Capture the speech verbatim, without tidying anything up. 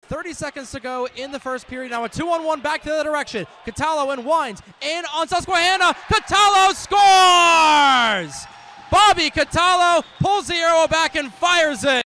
thirty seconds to go in the first period. Now a two on one back to the direction. Cattalo and winds in on Susquehanna. Cattalo scores! Bobby Cattalo pulls the arrow back and fires it.